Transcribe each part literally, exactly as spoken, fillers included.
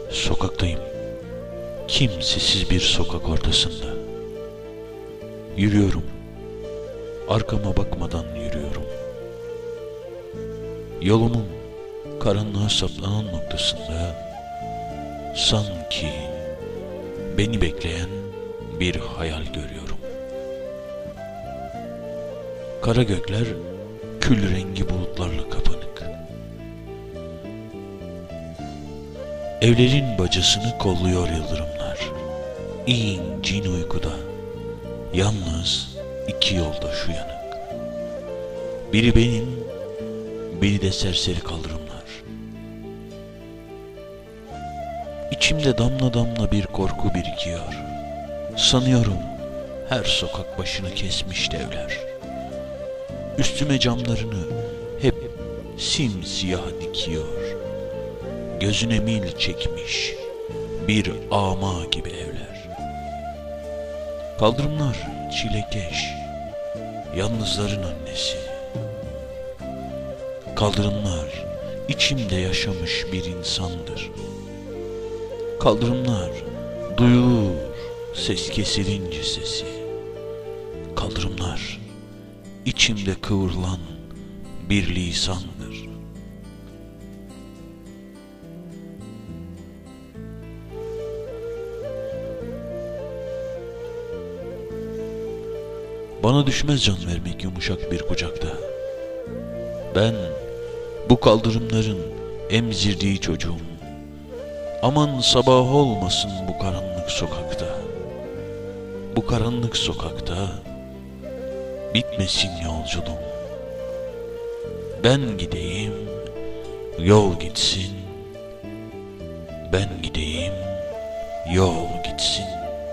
Sokaktayım. Kimsesiz bir sokak ortasında. Yürüyorum. Arkama bakmadan yürüyorum. Yolumun karanlığa saplanan noktasında sanki beni bekleyen bir hayal görüyorum. Kara gökler kül rengi bulutlarla kapanık. Evlerin bacasını kolluyor yıldırımlar. İncin uykuda. Yalnız iki yoldaş uyanık. Biri benim, biri de serseri kaldırımlar. İçimde damla damla bir korku birikiyor. Sanıyorum her sokak başını kesmiş devler. Üstüme camlarını hep simsiyah dikiyor. Gözüne mil çekmiş bir ama gibi evler. Kaldırımlar çilekeş, yalnızların annesi. Kaldırımlar içimde yaşamış bir insandır. Kaldırımlar duyulur ses kesilince sesi. Kaldırımlar içimde kıvrılan bir lisandır. Bana düşmez can vermek yumuşak bir kucakta. Ben bu kaldırımların emzirdiği çocuğum. Aman sabah olmasın bu karanlık sokakta. Bu karanlık sokakta bitmesin yolculuğum. Ben gideyim, yol gitsin. Ben gideyim, yol gitsin.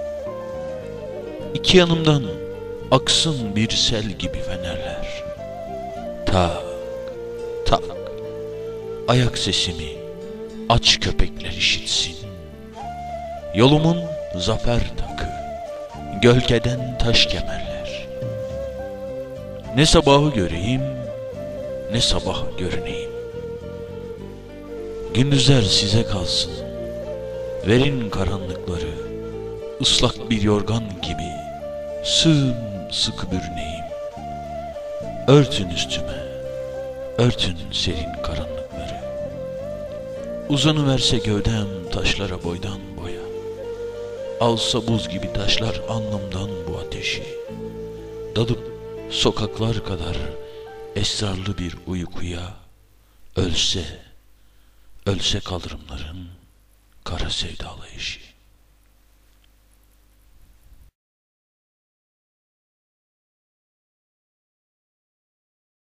İki yanımdan aksın bir sel gibi fenerler. Tak, tak, ayak sesimi aç köpekler işitsin. Yolumun zafer takı, gölgeden taş kemerler. Ne sabahı göreyim, ne sabah görüneyim. Gündüzler size kalsın. Verin karanlıkları, ıslak bir yorgan gibi sımsıkı bürüneyim. Örtün üstüme, örtün serin karanlıkları. Uzanıverse gövdem taşlara boydan boya. Alsa buz gibi taşlar alnımdan bu ateşi. Dalıp sokaklar kadar esrarlı bir uykuya. Ölse, ölse kaldırımların kara sevdalı eşi.